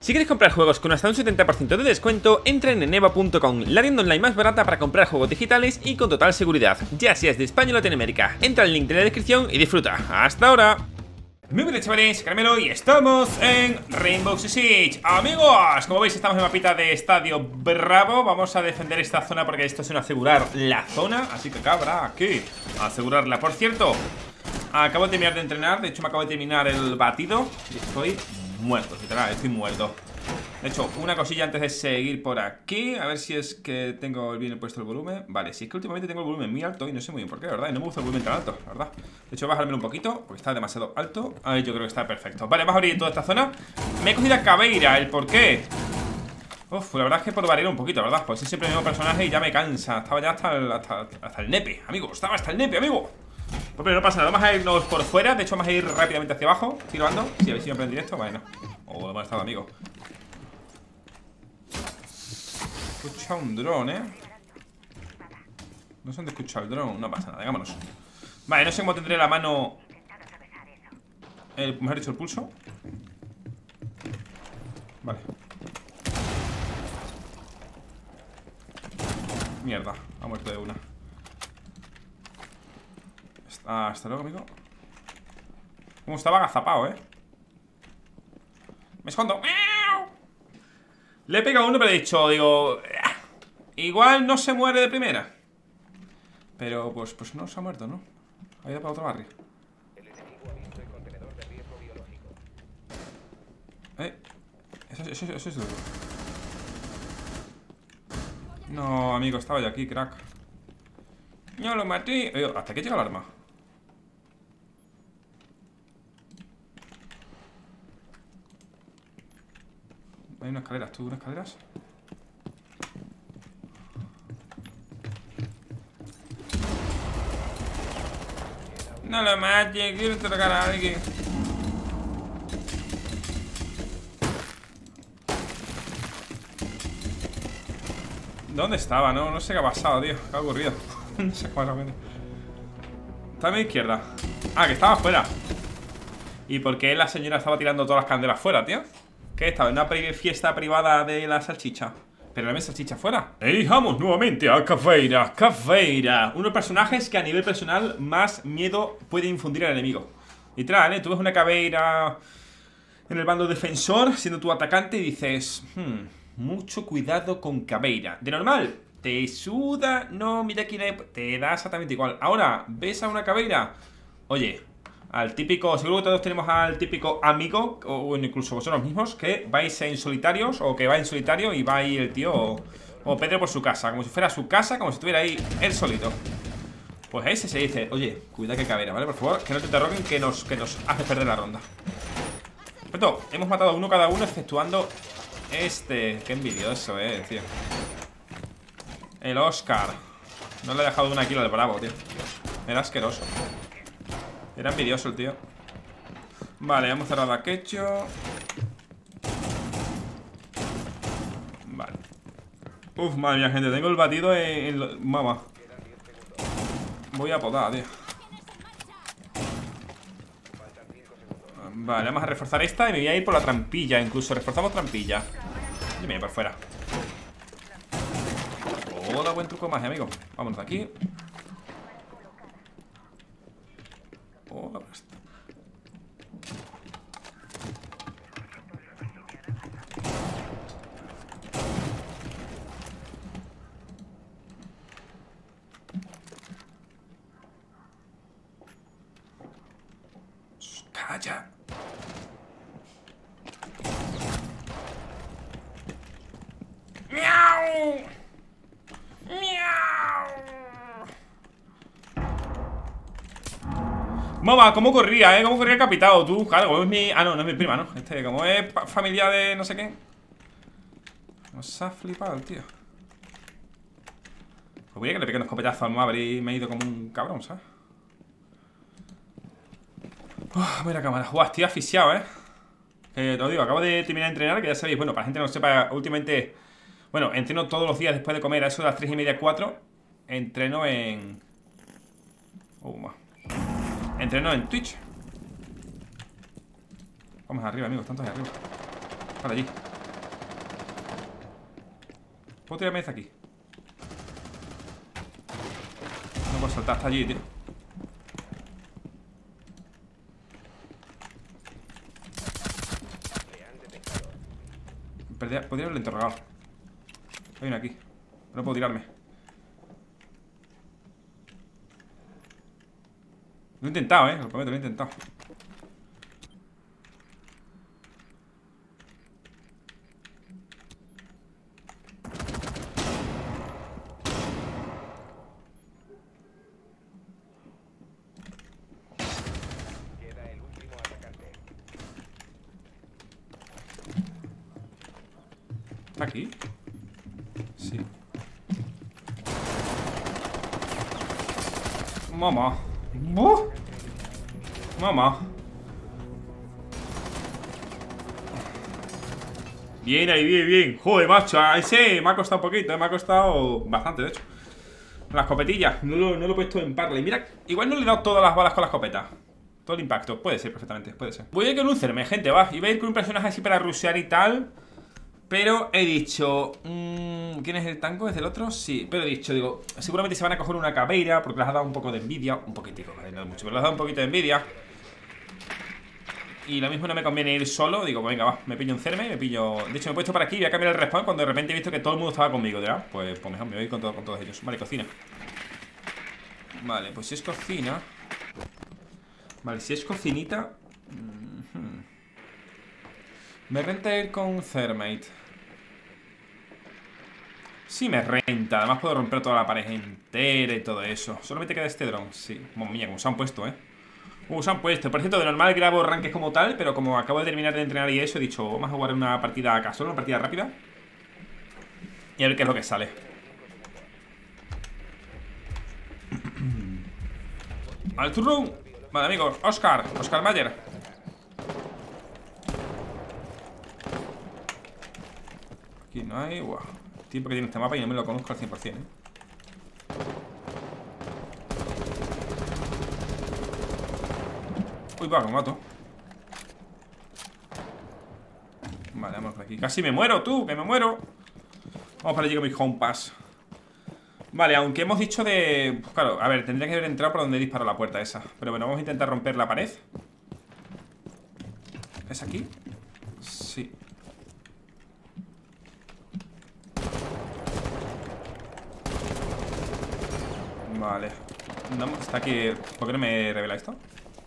Si queréis comprar juegos con hasta un 70% de descuento, entren en EVA.com, la tienda online más barata para comprar juegos digitales y con total seguridad, ya seas de España o Latinoamérica. Entra al link de la descripción y disfruta. ¡Hasta ahora! Muy bien, chavales, Caramelo, y estamos en Rainbow Six Siege. Amigos, como veis estamos en mapita de Estadio Bravo. Vamos a defender esta zona porque esto es un asegurar la zona. Así que cabra, aquí, asegurarla. Por cierto, acabo de terminar de entrenar. De hecho me acabo de terminar el batido y estoy muerto, literal, estoy muerto. De hecho, una cosilla antes de seguir por aquí. A ver si es que tengo bien puesto el volumen. Vale, si es que últimamente tengo el volumen muy alto y no sé muy bien por qué, ¿verdad? Y no me gusta el volumen tan alto, ¿verdad? De hecho, voy a bajármelo un poquito porque está demasiado alto. Ahí yo creo que está perfecto. Vale, vamos a abrir toda esta zona. Me he cogido a Caveira, ¿el por qué? Uf, la verdad es que por variar un poquito, ¿verdad? Pues es siempre el mismo personaje y ya me cansa. Estaba ya hasta el nepe, amigo. Estaba hasta el nepe, amigo. Pues pero no pasa nada, vamos a irnos por fuera. De hecho, vamos a ir rápidamente hacia abajo. Tirando, sí, a ver si me prende en directo. Vale, no. Oh, hemos estado, amigo. Escucha un dron, No sé dónde escucha el dron. No pasa nada, vámonos. Vale, no sé cómo tendré la mano. Mejor dicho, el pulso. Vale. Mierda, ha muerto de una. Hasta luego, amigo. Como estaba agazapado, Me escondo. Le he pegado uno, pero he dicho, digo, igual no se muere de primera. Pero pues no se ha muerto, ¿no? Ha ido para otro barrio. Eso es duro. No, amigo, estaba yo aquí, crack. Yo lo maté. ¿Hasta qué llega el arma? Hay unas escaleras, ¿tú? ¿Unas escaleras? No lo mates, quiero tocar a alguien. ¿Dónde estaba? No sé qué ha pasado, tío. ¿Qué ha ocurrido? No sé qué ha pasado. Está a mi izquierda. Ah, que estaba afuera. ¿Y por qué la señora estaba tirando todas las candelas fuera, tío? ¿Qué estaba? ¿En una fiesta privada de la salchicha? Pero no hay salchicha fuera. Y vamos nuevamente a Caveira. Caveira, uno de los personajes que a nivel personal más miedo puede infundir al enemigo. Literal, tú ves una Caveira en el bando defensor siendo tu atacante y dices, mucho cuidado con Caveira. De normal, te suda, no, mira quién es, te da exactamente igual. Ahora, ves a una Caveira, oye, al típico, seguro que todos tenemos al típico amigo, o incluso vosotros mismos, que vais en solitarios, o que va en solitario y va ahí el tío o Pedro por su casa, como si fuera su casa, como si estuviera ahí él solito. Pues ese se dice, oye, cuida que Caveira, ¿vale? Por favor, que no te interroguen, que nos hace perder la ronda. Perfecto, hemos matado a uno cada uno, exceptuando este. Qué envidioso, tío. El Oscar. No le he dejado una kill al Bravo, tío. Era asqueroso. Era envidioso el tío. Vale, hemos cerrado a Quecho. Vale. Uf, madre mía, gente. Tengo el batido en Mamá. Voy a podar, tío. Vale, vamos a reforzar esta y me voy a ir por la trampilla. Incluso reforzamos trampilla. Y me voy por fuera. Hola, buen truco más, amigo. Vámonos de aquí. Hola, basta. Calla. ¡Miau! ¡Miau! Mama, ¿cómo corría, ¿Cómo corría el capitado? Tú, claro, como es mi... Ah, no es mi prima, ¿no? Como es familia de no sé qué. Nos ha flipado el tío. Pues voy a que le pegue un escopetazo al Maverick y me he ido como un cabrón, ¿sabes? Mira cámara. Estoy asfixiado, te lo digo, acabo de terminar de entrenar, que ya sabéis, bueno, para la gente que no sepa, últimamente, bueno, entreno todos los días después de comer, a eso de las 3:30, 4. Entreno en... Entreno en Twitch. Vamos arriba, amigos, tantos ahí arriba. Para allí. Puedo tirarme desde aquí. No puedo saltar hasta allí, tío. Podría haberlo interrogado. Hay uno aquí. No puedo tirarme. Lo he intentado, lo prometo, lo he intentado. ¿Está aquí? Sí. Mamá. Mamá. Bien ahí, bien, bien. Joder, macho, ese me ha costado un poquito, me ha costado bastante, de hecho. La escopetilla, no lo he puesto en parla. Y mira, igual no le he dado todas las balas con la escopeta. Todo el impacto, puede ser perfectamente, puede ser. Voy a ir con un Cerme, gente, va. Iba a ir con un personaje así para rushear y tal, pero he dicho... ¿quién es el tanco? ¿Es el otro? Sí, pero he dicho, digo, seguramente se van a coger una caveira porque les ha dado un poco de envidia. Un poquitico, vale, no mucho, pero les ha dado un poquito de envidia. Y lo mismo no me conviene ir solo. Digo, pues venga, va, me pillo un Cerme, me pillo... De hecho, me he puesto por aquí y voy a cambiar el respawn cuando de repente he visto que todo el mundo estaba conmigo, ¿verdad? Pues mejor me voy con todos ellos. Vale, cocina. Vale, pues si es cocina... Vale, si es cocinita... Me renta ir con Thermite. Sí me renta, además puedo romper toda la pared entera y todo eso. Solamente queda este dron, sí. Mamma mía, como se han puesto, se han puesto. Por cierto, de normal grabo ranques como tal, pero como acabo de terminar de entrenar y eso, he dicho, vamos a jugar una partida casual, una partida rápida. Y a ver qué es lo que sale. Al turno. Vale, amigos, Oscar Mayer. Aquí no hay, guau. El tiempo que tiene este mapa y no me lo conozco al 100%, Uy, va, que me mato. Vale, vamos por aquí. Casi me muero, tú, que me muero. Vamos para allí con mi home pass. Vale, aunque hemos dicho de... Pues claro, a ver, tendría que haber entrado por donde disparó la puerta esa. Pero bueno, vamos a intentar romper la pared. ¿Es aquí? Sí. Vale. No, está aquí. ¿Por qué no me revela esto?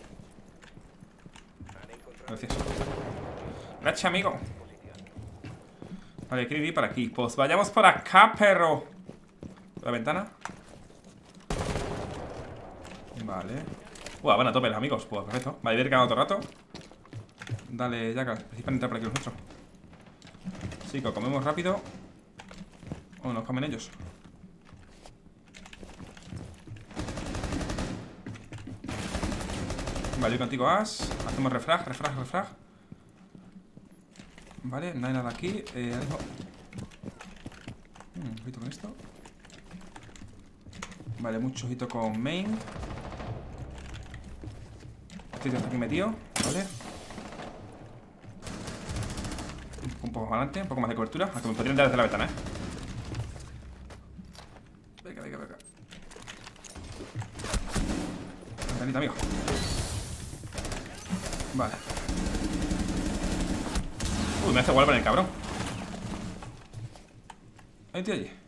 Gracias. Gracias, amigo. Vale, quiero ir para aquí. Pues vayamos por acá, perro. ¿La ventana? Vale. Van a tope los amigos. Pues perfecto. Vale, voy a ir quedando todo el rato. Dale, Jackal. Principal entrar por aquí nosotros. Sí, que lo comemos rápido. O nos comen ellos. Vale, yo contigo Ash. Hacemos refrag. Vale, no hay nada aquí. Ojito con esto. Vale, mucho ojito con main. Estoy aquí metido. Vale. Un poco más adelante, un poco más de cobertura. Aunque me podrían dar desde la ventana, Venga. Ventanita, amigo. Vale. Uy, me hace Wallbang el cabrón. Hay un tío allí.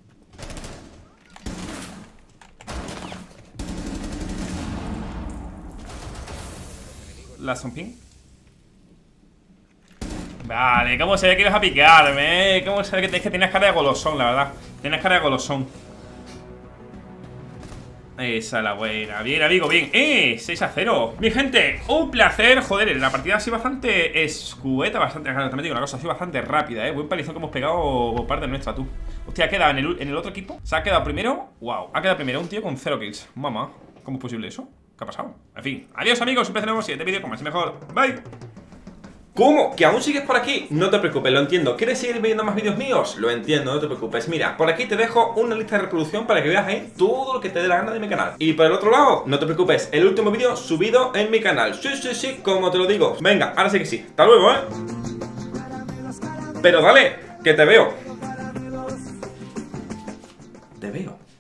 La Zomping. Vale, ¿cómo se ve que ibas a picarme, ¿Cómo se ve que tienes cara de golosón, la verdad? Tienes cara de golosón. Esa es la buena. Bien, amigo, bien. 6-0. Mi gente, un placer. Joder, la partida ha sido bastante escueta, bastante... También digo una cosa, ha sido bastante rápida, Buen palizón que hemos pegado por parte nuestra, tú. Hostia, ha quedado en el otro equipo. Se ha quedado primero. Wow, ha quedado primero un tío con 0 kills. Mamá, ¿cómo es posible eso? ¿Qué ha pasado? En fin, adiós, amigos. Un placer nuevo. Siguiente vídeo, como así mejor. Bye. ¿Cómo? ¿Que aún sigues por aquí? No te preocupes, lo entiendo. ¿Quieres seguir viendo más vídeos míos? Lo entiendo, no te preocupes. Mira, por aquí te dejo una lista de reproducción para que veas ahí todo lo que te dé la gana de mi canal. Y por el otro lado, no te preocupes, el último vídeo subido en mi canal. Sí, como te lo digo. Venga, ahora sí que sí. Hasta luego, Pero dale, que te veo. te veo.